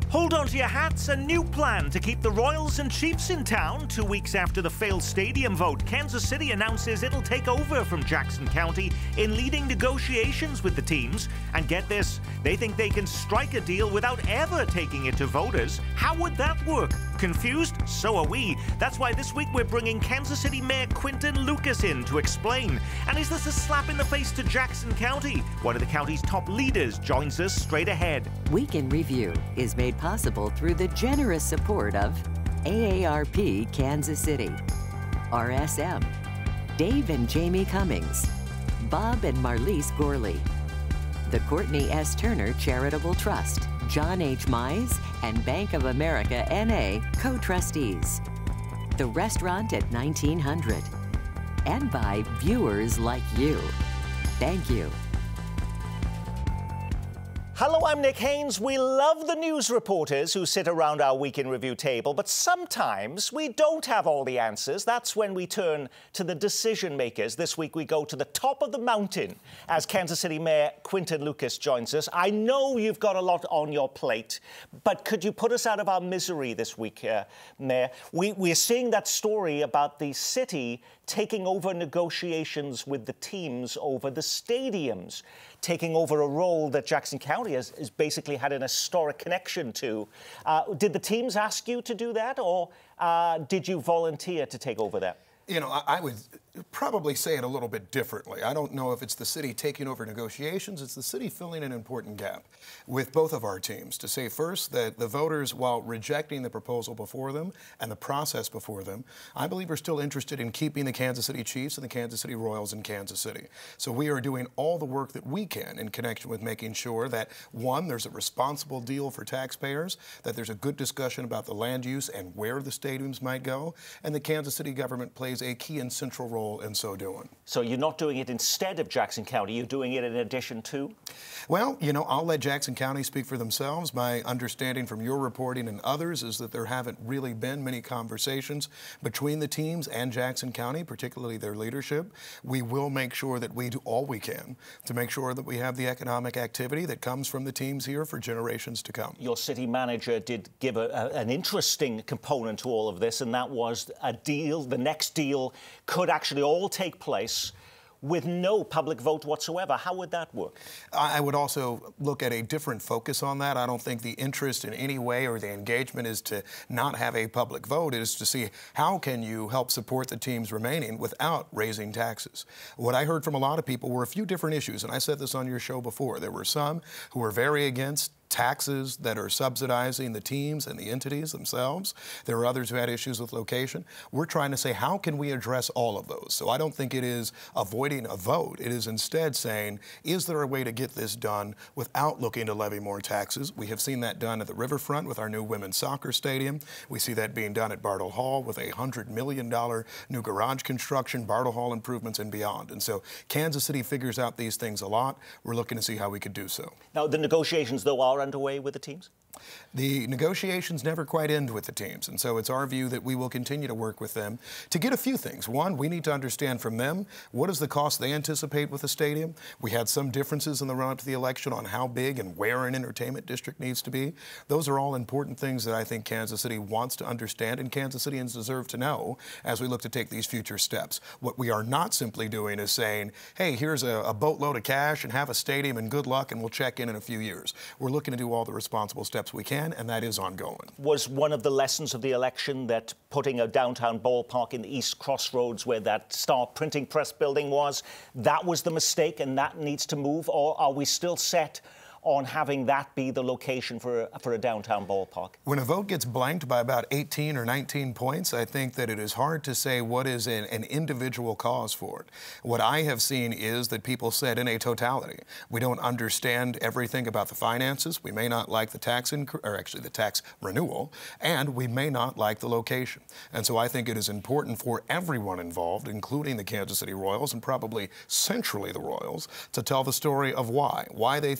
Hold on to your hats. A new plan to keep the Royals and Chiefs in town. 2 weeks after the failed stadium vote, Kansas City announces it'll take over from Jackson County in leading negotiations with the teams. And get this, they think they can strike a deal without ever taking it to voters. How would that work? Confused? So are we. That's why this week we're bringing Kansas City Mayor Quinton Lucas in to explain. And is this a slap in the face to Jackson County? One of the county's top leaders joins us straight ahead. Week in Review is made possible through the generous support of AARP Kansas City, RSM, Dave and Jamie Cummings, Bob and Marlise Gorley, the Courtney S. Turner Charitable Trust, John H. Mize, and Bank of America N.A. co-trustees, the restaurant at 1900, and by viewers like you. Thank you. Hello, I'm Nick Haines. We love the news reporters who sit around our Week in Review table, but sometimes we don't have all the answers. That's when we turn to the decision makers. This week we go to the top of the mountain as Kansas City Mayor Quinton Lucas joins us. I know you've got a lot on your plate, but could you put us out of our misery this week, Mayor? We're seeing that story about the city taking over negotiations with the teams over the stadiums, taking over a role that Jackson County has basically had an historic connection to. Did the teams ask you to do that, or did you volunteer to take over that? You know, I would probably say it a little bit differently. I don't know if it's the city taking over negotiations. It's the city filling an important gap with both of our teams to say first that the voters, while rejecting the proposal before them and the process before them, I believe are still interested in keeping the Kansas City Chiefs and the Kansas City Royals in Kansas City. So we are doing all the work that we can in connection with making sure that, one, there's a responsible deal for taxpayers, that there's a good discussion about the land use and where the stadiums might go, and the Kansas City government plays a key and central role in so doing. So you're not doing it instead of Jackson County, you're doing it in addition to? Well, you know, I'll let Jackson County speak for themselves. My understanding from your reporting and others is that there haven't really been many conversations between the teams and Jackson County, particularly their leadership. We will make sure that we do all we can to make sure that we have the economic activity that comes from the teams here for generations to come. Your city manager did give an interesting component to all of this, and that was a deal. The next deal could actually all take place with no public vote whatsoever. How would that work? I would also look at a different focus on that. I don't think the interest in any way or the engagement is to not have a public vote. It is to see how can you help support the teams remaining without raising taxes. What I heard from a lot of people were a few different issues, and I said this on your show before. There were some who were very against taxes that are subsidizing the teams and the entities themselves. There are others who had issues with location. We're trying to say, how can we address all of those? So I don't think it is avoiding a vote. It is instead saying, is there a way to get this done without looking to levy more taxes? We have seen that done at the riverfront with our new women's soccer stadium. We see that being done at Bartle Hall with a $100 million new garage construction, Bartle Hall improvements, and beyond. And so Kansas City figures out these things a lot. We're looking to see how we could do so. Now, the negotiations, though, are underway with the teams? The negotiations never quite end with the teams, and so it's our view that we will continue to work with them to get a few things. One, we need to understand from them what is the cost they anticipate with the stadium. We had some differences in the run-up to the election on how big and where an entertainment district needs to be. Those are all important things that I think Kansas City wants to understand and Kansas Cityans deserve to know as we look to take these future steps. What we are not simply doing is saying, hey, here's a boatload of cash and have a stadium and good luck and we'll check in a few years. We're looking to do all the responsible steps we can, and that is ongoing. Was one of the lessons of the election that putting a downtown ballpark in the East Crossroads where that Star printing press building was, that was the mistake and that needs to move? Or are we still set on having that be the location for a downtown ballpark? When a vote gets blanked by about 18 or 19 points, I think that it is hard to say what is an individual cause for it. What I have seen is that people said in a totality, we don't understand everything about the finances, we may not like the tax the tax renewal, and we may not like the location. And so I think it is important for everyone involved, including the Kansas City Royals and probably centrally the Royals, to tell the story of why they think any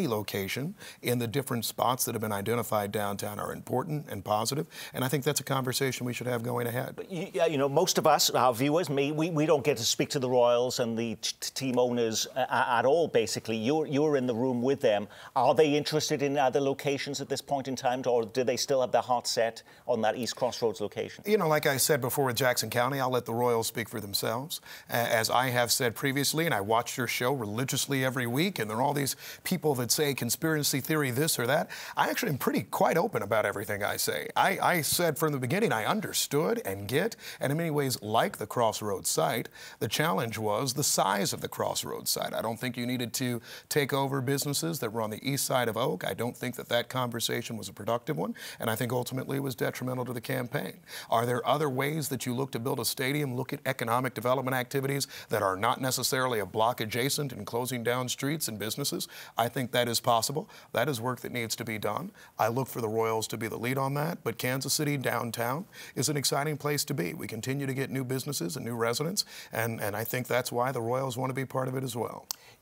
any location in the different spots that have been identified downtown are important and positive, and I think that's a conversation we should have going ahead. But you know, most of us, our viewers, we don't get to speak to the Royals and the team owners at all, basically. You're in the room with them. Are they interested in other locations at this point in time, or do they still have their heart set on that East Crossroads location? You know, like I said before with Jackson County, I'll let the Royals speak for themselves. As I have said previously, and I watch your show religiously every week, and there are all these people that say conspiracy theory this or that. I actually am quite open about everything I say. I said from the beginning I understood and get, and in many ways like the Crossroads site. The challenge was the size of the Crossroads site. I don't think you needed to take over businesses that were on the east side of Oak. I don't think that conversation was a productive one, and I think ultimately it was detrimental to the campaign. Are there other ways that you look to build a stadium, look at economic development activities that are not necessarily a block adjacent and closing down streets and businesses? I think that is possible. That is work that needs to be done. I look for the Royals to be the lead on that, but Kansas City downtown is an exciting place to be. We continue to get new businesses and new residents, and I think that's why the Royals want to be part of it as well.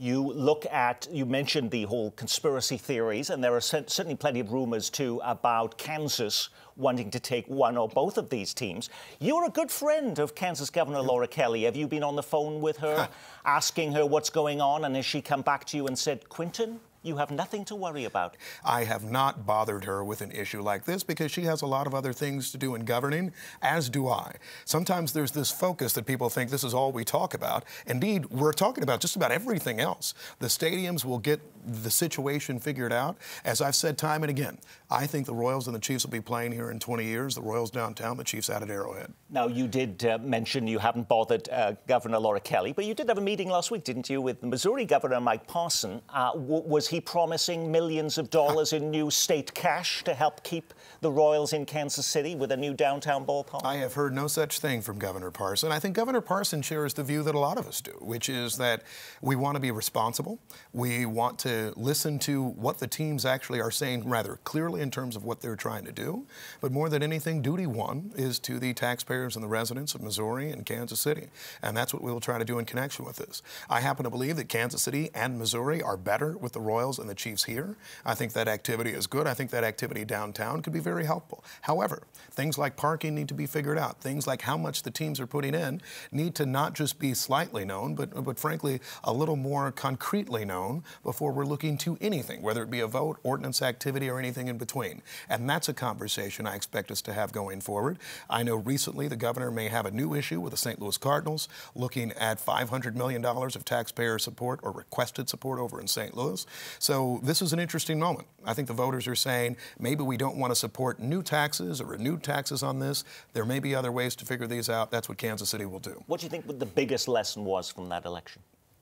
You mentioned the whole conspiracy theories, and there are certainly plenty of rumors too about Kansas wanting to take one or both of these teams. You're a good friend of Kansas Governor Laura Kelly. Have you been on the phone with her, asking her what's going on, and has she come back to you and said, Quinton, you have nothing to worry about? I have not bothered her with an issue like this because she has a lot of other things to do in governing, as do I. Sometimes there's this focus that people think this is all we talk about. Indeed, we're talking about just about everything else. The stadiums will get the situation figured out. As I've said time and again, I think the Royals and the Chiefs will be playing here in 20 years. The Royals downtown, the Chiefs out at Arrowhead. Now, you did mention you haven't bothered Governor Laura Kelly, but you did have a meeting last week, didn't you, with the Missouri Governor Mike Parson. Was he promising millions of dollars in new state cash to help keep the Royals in Kansas City with a new downtown ballpark? I have heard no such thing from Governor Parson. I think Governor Parson shares the view that a lot of us do, which is that we want to be responsible. We want to listen to what the teams actually are saying rather clearly in terms of what they're trying to do. But more than anything, duty one is to the taxpayers and the residents of Missouri and Kansas City. And that's what we'll try to do in connection with this. I happen to believe that Kansas City and Missouri are better with the Royals and the Chiefs here. I think that activity is good. I think that activity downtown could be very helpful. However, things like parking need to be figured out. Things like how much the teams are putting in need to not just be slightly known, but frankly, a little more concretely known before we're looking to anything, whether it be a vote, ordinance activity, or anything in between. And that's a conversation I expect us to have going forward. I know recently the governor may have a new issue with the St. Louis Cardinals, looking at $500 million of taxpayer support or requested support over in St. Louis. So this is an interesting moment. I think the voters are saying maybe we don't want to support new taxes or renewed taxes on this. There may be other ways to figure these out. That's what Kansas City will do. What do you think the biggest lesson was from that election?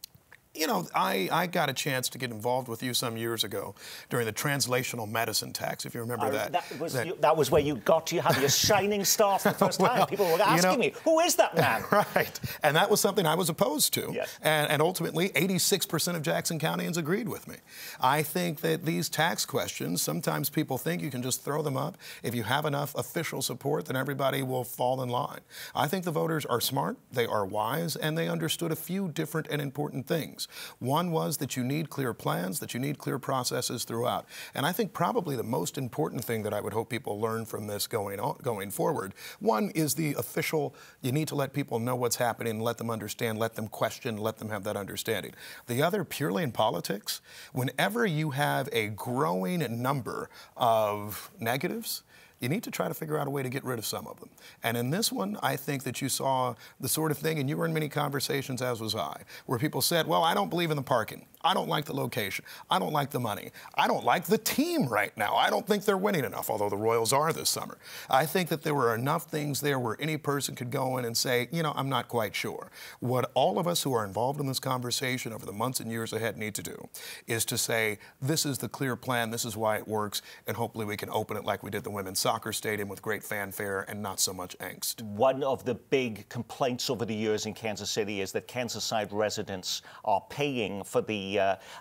You know, I got a chance to get involved with you some years ago during the translational medicine tax, if you remember that. That was where you had your shining star for the first time. People were asking me, who is that man? Right. And that was something I was opposed to. Yes. And ultimately, 86% of Jackson Countyans agreed with me. I think that these tax questions, sometimes people think you can just throw them up. If you have enough official support, then everybody will fall in line. I think the voters are smart, they are wise, and they understood a few different and important things. One was that you need clear plans, that you need clear processes throughout. And I think probably the most important thing that I would hope people learn from this going forward, one is the official, you need to let people know what's happening, let them understand, let them question, let them have that understanding. The other, purely in politics, whenever you have a growing number of negatives, you need to try to figure out a way to get rid of some of them. And in this one, I think that you saw the sort of thing, and you were in many conversations, as was I, where people said, well, I don't believe in the parking. I don't like the location. I don't like the money. I don't like the team right now. I don't think they're winning enough, although the Royals are this summer. I think that there were enough things there where any person could go in and say, you know, I'm not quite sure. What all of us who are involved in this conversation over the months and years ahead need to do is to say, this is the clear plan, this is why it works, and hopefully we can open it like we did the women's soccer stadium with great fanfare and not so much angst. One of the big complaints over the years in Kansas City is that Kansas side residents are paying for the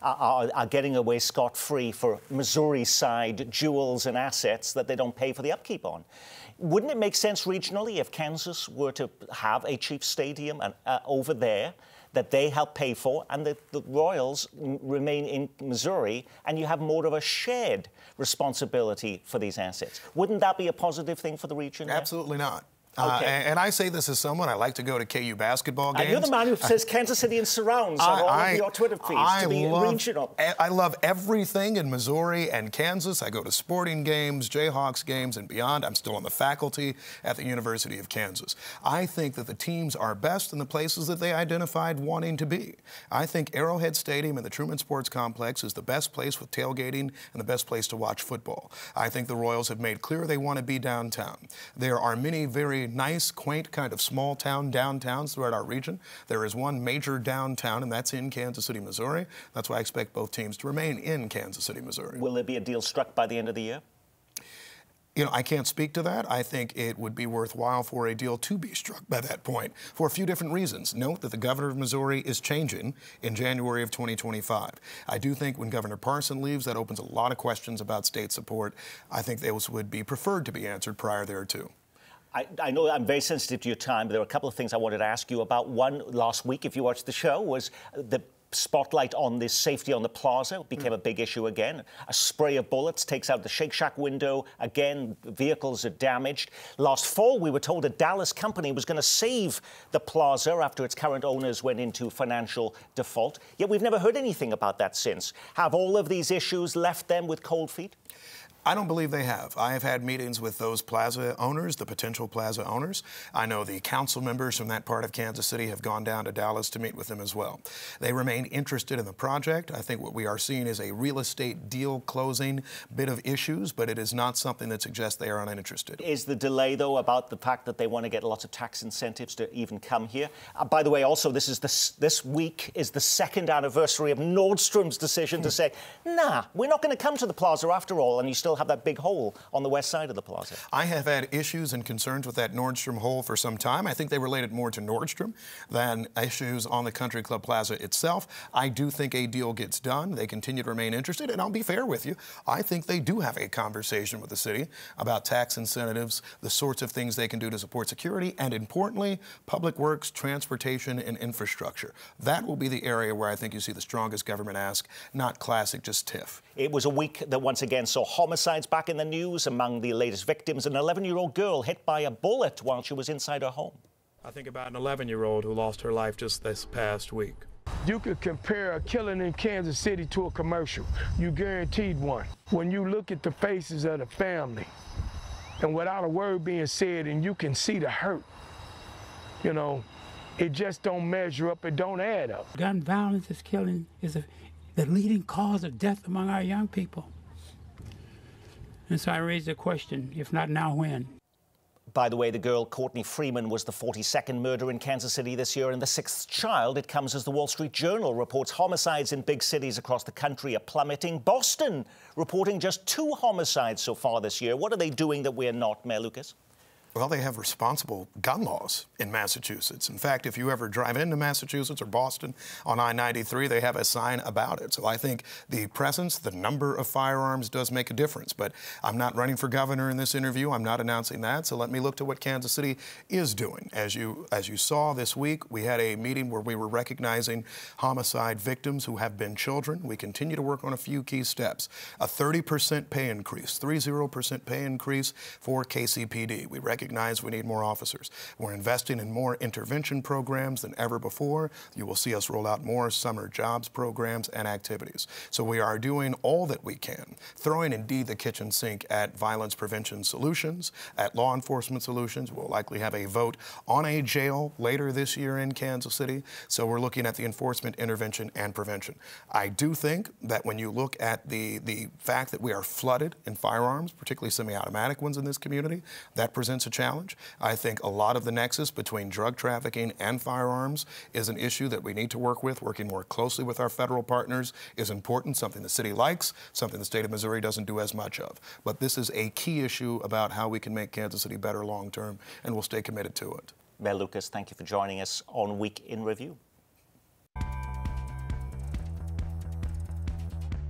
are getting away scot-free for Missouri side jewels and assets that they don't pay for the upkeep on. Wouldn't it make sense regionally if Kansas were to have a Chiefs stadium over there that they help pay for, and the Royals remain in Missouri, and you have more of a shared responsibility for these assets. Wouldn't that be a positive thing for the region? Absolutely not. Okay. And I say this as someone, I like to go to KU basketball games. And you're the man who says Kansas City and surrounds on all of your Twitter feeds to be regional. I love everything in Missouri and Kansas. I go to sporting games, Jayhawks games, and beyond. I'm still on the faculty at the University of Kansas. I think that the teams are best in the places that they identified wanting to be. I think Arrowhead Stadium and the Truman Sports Complex is the best place with tailgating and the best place to watch football. I think the Royals have made clear they want to be downtown. There are many very nice, quaint, kind of small town downtowns throughout our region. There is one major downtown, and that's in Kansas City, Missouri. That's why I expect both teams to remain in Kansas City, Missouri. Will there be a deal struck by the end of the year? You know, I can't speak to that. I think it would be worthwhile for a deal to be struck by that point for a few different reasons. Note that the governor of Missouri is changing in January of 2025. I do think when Governor Parson leaves, that opens a lot of questions about state support. I think those would be preferred to be answered prior thereto. I know I'm very sensitive to your time, but there are a couple of things I wanted to ask you about. One, last week, if you watched the show, was the spotlight on this safety on the Plaza. It became a big issue again. A spray of bullets takes out the Shake Shack window. Again, vehicles are damaged. Last fall, we were told a Dallas company was going to save the Plaza after its current owners went into financial default. Yet we've never heard anything about that since. Have all of these issues left them with cold feet? I don't believe they have. I have had meetings with those Plaza owners, the potential Plaza owners. I know the council members from that part of Kansas City have gone down to Dallas to meet with them as well. They remain interested in the project. I think what we are seeing is a real estate deal closing bit of issues, but it is not something that suggests they are uninterested. Is the delay, though, about the fact that they want to get lots of tax incentives to even come here? By the way, also, this week is the second anniversary of Nordstrom's decision to say, nah, we're not going to come to the Plaza after all, and you still have that big hole on the west side of the Plaza. I have had issues and concerns with that Nordstrom hole for some time. I think they related more to Nordstrom than issues on the Country Club Plaza itself. I do think a deal gets done. They continue to remain interested, and I'll be fair with you. I think they do have a conversation with the city about tax incentives, the sorts of things they can do to support security, and importantly, public works, transportation, and infrastructure. That will be the area where I think you see the strongest government ask, not classic, just TIF. It was a week that once again saw homicides back in the news. Among the latest victims, an 11-year-old girl hit by a bullet while she was inside her home. I think about an 11-year-old who lost her life just this past week. You could compare a killing in Kansas City to a commercial. You guaranteed one. When you look at the faces of the family, and without a word being said, and you can see the hurt, you know, it just don't measure up, it don't add up. Gun violence is killing, is the leading cause of death among our young people. And so I raise the question, if not now, when? By the way, the girl, Courtney Freeman, was the 42nd murder in Kansas City this year and the 6th child. It comes as the Wall Street Journal reports homicides in big cities across the country are plummeting. Boston reporting just 2 homicides so far this year. What are they doing that we're not, Mayor Lucas? Well, they have responsible gun laws in Massachusetts. In fact, if you ever drive into Massachusetts or Boston on I-93, they have a sign about it. So I think the presence, the number of firearms does make a difference. But I'm not running for governor in this interview. I'm not announcing that. So let me look to what Kansas City is doing. As you saw this week, we had a meeting where we were recognizing homicide victims who have been children. We continue to work on a few key steps. A 30% pay increase, 30% pay increase for KCPD. We recognize we need more officers. We're investing in more intervention programs than ever before. You will see us roll out more summer jobs programs and activities. So we are doing all that we can, throwing indeed the kitchen sink at violence prevention solutions, at law enforcement solutions. We'll likely have a vote on a jail later this year in Kansas City. So we're looking at the enforcement, intervention, and prevention. I do think that when you look at the fact that we are flooded in firearms, particularly semi-automatic ones in this community, that presents a challenge. I think a lot of the nexus between drug trafficking and firearms is an issue that we need to work with. Working more closely with our federal partners is important, something the city likes, something the state of Missouri doesn't do as much of. But this is a key issue about how we can make Kansas City better long term, and we'll stay committed to it. Mayor Lucas, thank you for joining us on Week in Review.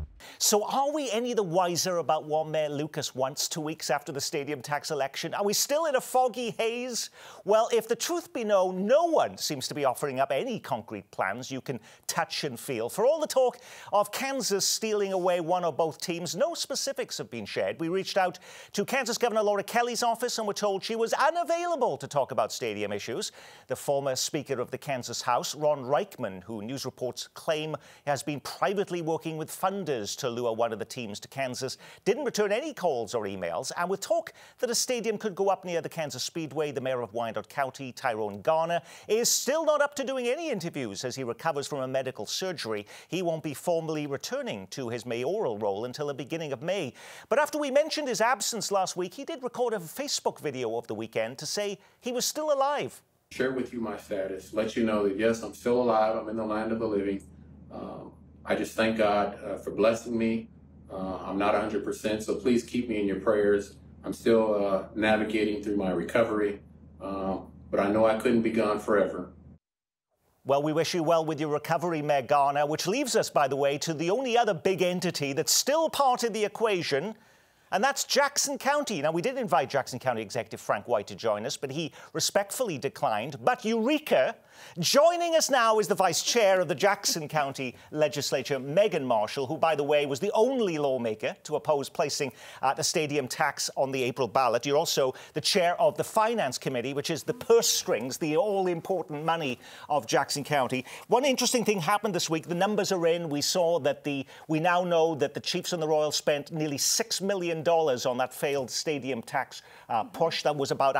So are we any the wiser about what Mayor Lucas wants 2 weeks after the stadium tax election? Are we still in a foggy haze? Well, if the truth be known, no one seems to be offering up any concrete plans you can touch and feel. For all the talk of Kansas stealing away one or both teams, no specifics have been shared. We reached out to Kansas Governor Laura Kelly's office and were told she was unavailable to talk about stadium issues. The former Speaker of the Kansas House, Ron Reichman, who news reports claim has been privately working with funders to lure one of the teams to Kansas, didn't return any calls or emails. And with talk that a stadium could go up near the Kansas Speedway, the mayor of Wyandotte County, Tyrone Garner, is still not up to doing any interviews as he recovers from a medical surgery. He won't be formally returning to his mayoral role until the beginning of May. But after we mentioned his absence last week, he did record a Facebook video of the weekend to say he was still alive. Share with you my status, let you know that yes, I'm still alive, I'm in the land of the living. I just thank God for blessing me. I'm not 100%, so please keep me in your prayers. I'm still navigating through my recovery, but I know I couldn't be gone forever. Well, we wish you well with your recovery, Mayor Garner, which leaves us, by the way, to the only other big entity that's still part of the equation, and that's Jackson County. Now, we did invite Jackson County Executive Frank White to join us, but he respectfully declined. But Eureka! Joining us now is the Vice Chair of the Jackson County Legislature, Megan Marshall, who, by the way, was the only lawmaker to oppose placing the stadium tax on the April ballot. You're also the Chair of the Finance Committee, which is the purse strings, the all-important money of Jackson County. One interesting thing happened this week. The numbers are in. We saw that we now know that the Chiefs and the Royals spent nearly $6 million on that failed stadium tax push. That was about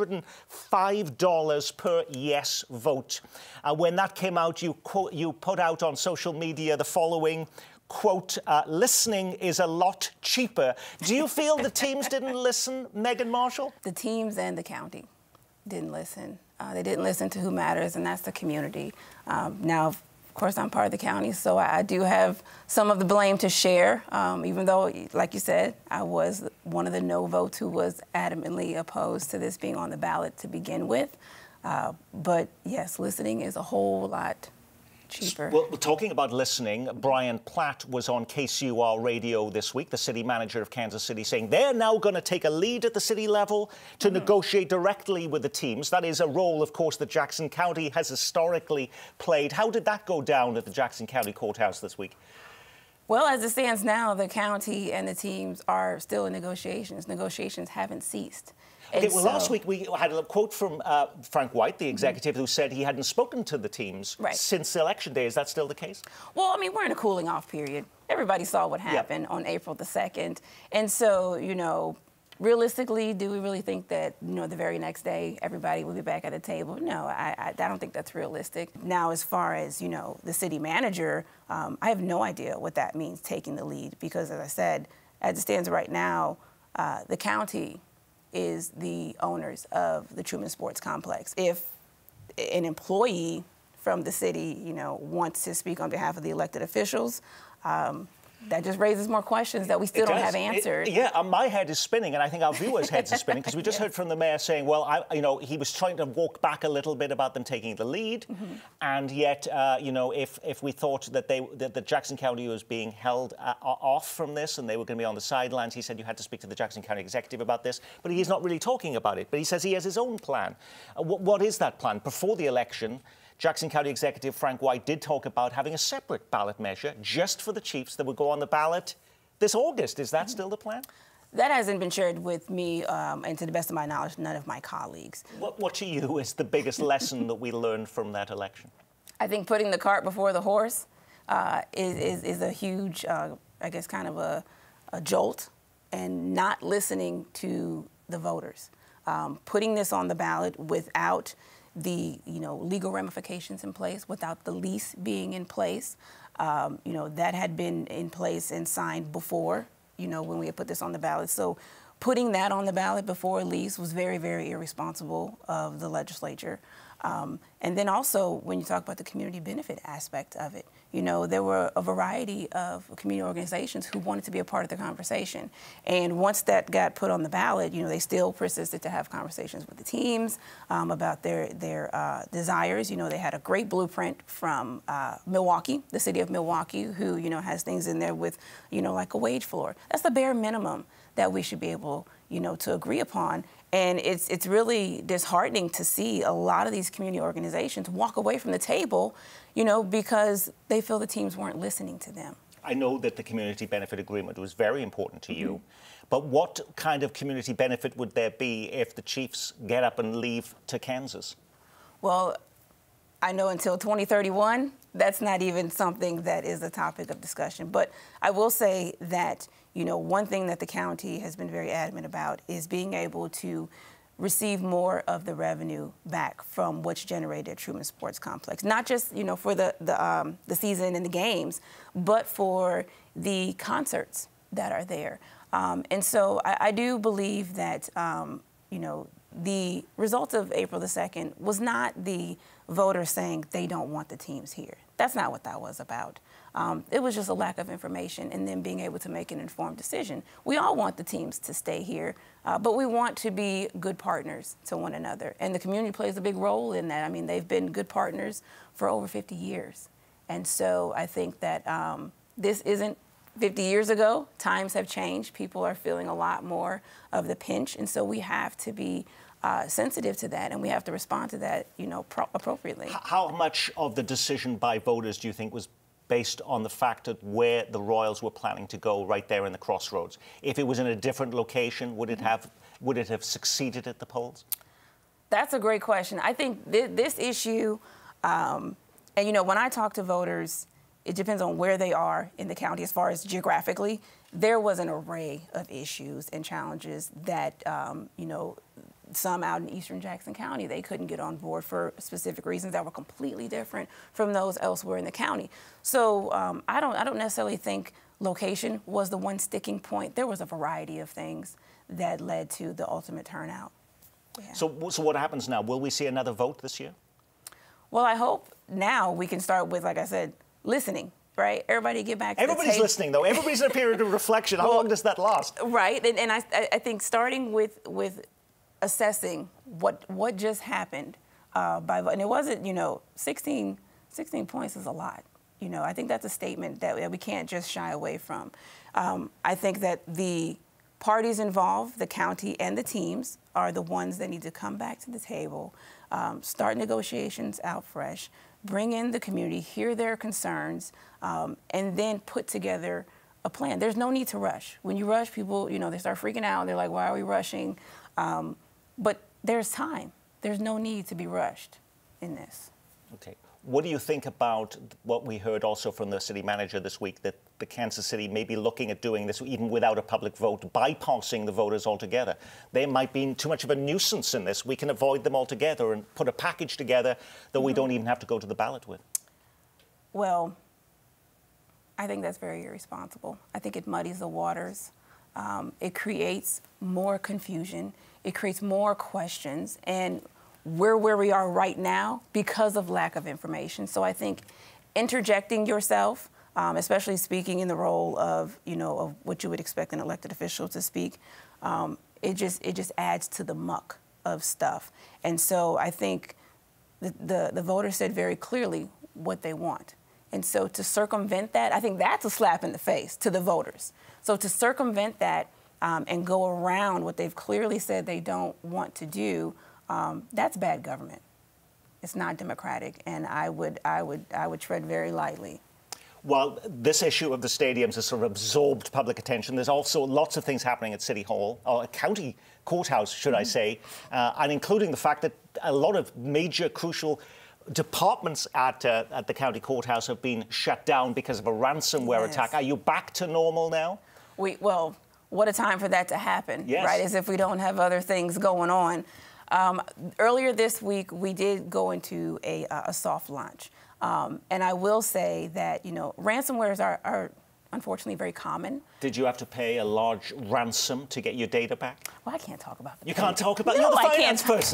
$105 per yes vote. When that came out, you put out on social media the following, quote, listening is a lot cheaper. Do you feel the teams didn't listen, Megan Marshall? The teams and the county didn't listen. They didn't listen to who matters, and that's the community. Now, of course, I'm part of the county, so I do have some of the blame to share, even though, like you said, I was one of the no votes who was adamantly opposed to this being on the ballot to begin with. But yes, listening is a whole lot cheaper. Well, talking about listening, Brian Platt was on KCUR radio this week, the city manager of Kansas City, saying they're now going to take a lead at the city level to negotiate directly with the teams. That is a role, of course, that Jackson County has historically played. How did that go down at the Jackson County Courthouse this week? Well, as it stands now, the county and the teams are still in negotiations. Negotiations haven't ceased. Okay, well, last week we had a quote from Frank White, the executive, who said he hadn't spoken to the teams since Election Day. Is that still the case? Well, I mean, we're in a cooling off period. Everybody saw what happened on April the 2nd. And so, you know, realistically, do we really think that, you know, the very next day everybody will be back at the table? No, I don't think that's realistic. Now, as far as, you know, the city manager, I have no idea what that means, taking the lead, because, as I said, as it stands right now, the county is the owners of the Truman Sports Complex. If an employee from the city, you know, wants to speak on behalf of the elected officials, that just raises more questions that we still don't have answered. My head is spinning, and I think our viewers' heads are spinning, because we just heard from the mayor saying, well, you know, he was trying to walk back a little bit about them taking the lead, and yet, you know, if we thought that Jackson County was being held off from this and they were going to be on the sidelines, he said you had to speak to the Jackson County executive about this, but he's not really talking about it. But he says he has his own plan. What is that plan? Before the election, Jackson County Executive Frank White did talk about having a separate ballot measure just for the Chiefs that would go on the ballot this August. Is that still the plan? That hasn't been shared with me, and to the best of my knowledge, none of my colleagues. What to you is the biggest lesson that we learned from that election? I think putting the cart before the horse is a huge, I guess, kind of a jolt, and not listening to the voters. Putting this on the ballot without the, you know, legal ramifications in place, without the lease being in place. You know, that had been in place and signed before, you know, when we had put this on the ballot. So putting that on the ballot before a lease was very, very irresponsible of the legislature. And then also, when you talk about the community benefit aspect of it, you know, there were a variety of community organizations who wanted to be a part of the conversation. And once that got put on the ballot, you know, they still persisted to have conversations with the teams about their desires. You know, they had a great blueprint from Milwaukee, the city of Milwaukee, who, you know, has things in there with, you know, like a wage floor. That's the bare minimum that we should be able, you know, to agree upon. And it's really disheartening to see a lot of these community organizations walk away from the table, you know, because they feel the teams weren't listening to them. I know that the community benefit agreement was very important to you, but what kind of community benefit would there be if the Chiefs get up and leave to Kansas? Well, I know until 2031, that's not even something that is a topic of discussion. But I will say that, you know, one thing that the county has been very adamant about is being able to receive more of the revenue back from what's generated at Truman Sports Complex. Not just, you know, for the season and the games, but for the concerts that are there. And so I do believe that, you know, the results of April the 2nd was not the voters saying they don't want the teams here. That's not what that was about. It was just a lack of information and then being able to make an informed decision. We all want the teams to stay here, but we want to be good partners to one another. And the community plays a big role in that. I mean, they've been good partners for over 50 years. And so I think that this isn't 50 years ago. Times have changed. People are feeling a lot more of the pinch. And so we have to be sensitive to that, and we have to respond to that, you know, appropriately. How much of the decision by voters do you think was based on the fact that where the Royals were planning to go, right there in the crossroads? If it was in a different location, would it have succeeded at the polls? That's a great question. I think this issue, and you know, when I talk to voters, it depends on where they are in the county as far as geographically. There was an array of issues and challenges that, you know, some out in eastern Jackson County, they couldn't get on board for specific reasons that were completely different from those elsewhere in the county. So I don't necessarily think location was the one sticking point. There was a variety of things that led to the ultimate turnout. Yeah. So what happens now? Will we see another vote this year? Well, I hope now we can start with, like I said, listening. Right? Everybody get back to the table. Everybody's listening, though. Everybody's in a period of reflection. How long does that last? Right. And I think starting with assessing what just happened and it wasn't, you know, 16 points is a lot. You know, I think that's a statement that we can't just shy away from. I think that the parties involved, the county and the teams, are the ones that need to come back to the table, start negotiations out fresh, bring in the community, hear their concerns, and then put together a plan. There's no need to rush. When you rush, people, you know, they start freaking out. They're like, why are we rushing? But there's time. There's no need to be rushed in this. Okay. What do you think about what we heard also from the city manager this week, that the Kansas City may be looking at doing this even without a public vote, bypassing the voters altogether? They might be too much of a nuisance in this. We can avoid them altogether and put a package together that we don't even have to go to the ballot with. Well, I think that's very irresponsible. I think it muddies the waters. It creates more confusion. It creates more questions. And we're where we are right now because of lack of information. So I think interjecting yourself, especially speaking in the role of, you know, of what you would expect an elected official to speak, it just adds to the muck of stuff. And so I think the voters said very clearly what they want. And so to circumvent that, I think that's a slap in the face to the voters. So to circumvent that and go around what they've clearly said they don't want to do, that's bad government. It's not democratic, and I would tread very lightly. Well, this issue of the stadiums has sort of absorbed public attention. There's also lots of things happening at City Hall, or County Courthouse, should I say, and including the fact that a lot of major, crucial departments at the County Courthouse have been shut down because of a ransomware attack. Are you back to normal now? Well, what a time for that to happen, right? As if we don't have other things going on. Earlier this week, we did go into a soft launch. And I will say that, you know, ransomwares are unfortunately very common. Did you have to pay a large ransom to get your data back? Well, I can't talk about that. You can't talk about it? No, You're the finance person.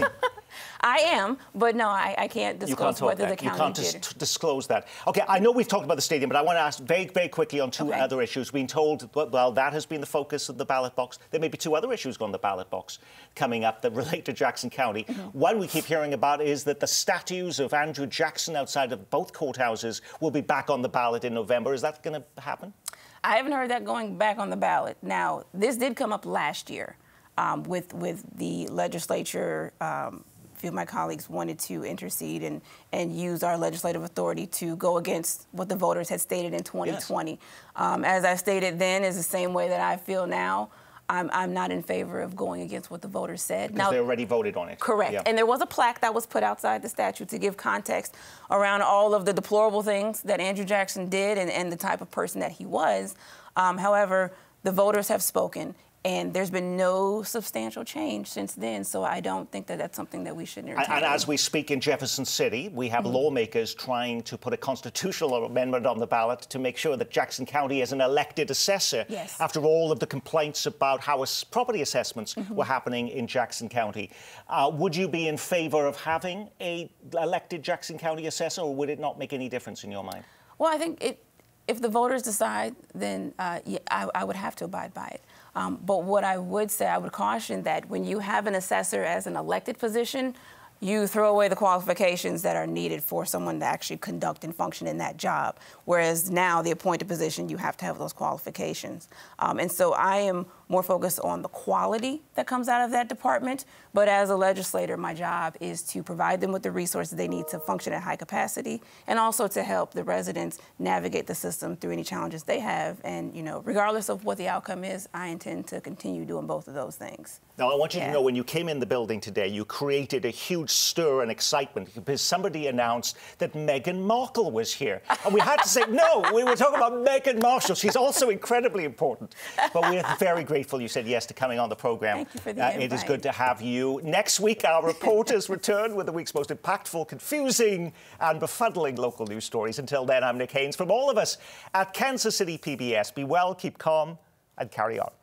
I am, but no, I can't disclose whether the county You can't disclose that. Okay, I know we've talked about the stadium, but I want to ask very, very quickly on two other issues. Being told, well, that has been the focus of the ballot box. There may be two other issues on the ballot box coming up that relate to Jackson County. One we keep hearing about is that the statues of Andrew Jackson outside of both courthouses will be back on the ballot in November. Is that going to happen? I haven't heard that going back on the ballot. Now, this did come up last year with the legislature. A few of my colleagues wanted to intercede and use our legislative authority to go against what the voters had stated in 2020. Yes. As I stated then, is the same way that I feel now. I'm not in favor of going against what the voters said. Because they already voted on it. Correct. Yeah. And there was a plaque that was put outside the statue to give context around all of the deplorable things that Andrew Jackson did and the type of person that he was. However, the voters have spoken, and there's been no substantial change since then, so I don't think that that's something that we should entertain. And as we speak in Jefferson City, we have lawmakers trying to put a constitutional amendment on the ballot to make sure that Jackson County is an elected assessor after all of the complaints about how property assessments were happening in Jackson County. Would you be in favor of having an elected Jackson County assessor, or would it not make any difference in your mind? Well, I think if the voters decide, then I would have to abide by it. But what I would say, I would caution that when you have an assessor as an elected position, you throw away the qualifications that are needed for someone to actually conduct and function in that job. Whereas now, the appointed position, you have to have those qualifications. And so I am more focused on the quality that comes out of that department. But as a legislator, my job is to provide them with the resources they need to function at high capacity, and also to help the residents navigate the system through any challenges they have. And, you know, regardless of what the outcome is, I intend to continue doing both of those things. Now, I want you to know, when you came in the building today, you created a huge stir and excitement because somebody announced that Megan Marshall was here. And we had to say, no, we were talking about Megan Marshall. She's also incredibly important. But we're very grateful you said yes to coming on the program. Thank you for the invite. It is good to have you. Next week, our reporters return with the week's most impactful, confusing and befuddling local news stories. Until then, I'm Nick Haines. From all of us at Kansas City PBS, be well, keep calm and carry on.